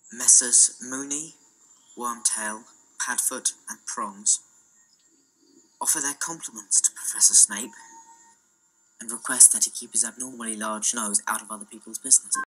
Messrs. Mooney, Wormtail, Padfoot, and Prongs offer their compliments to Professor Snape and request that he keep his abnormally large nose out of other people's business.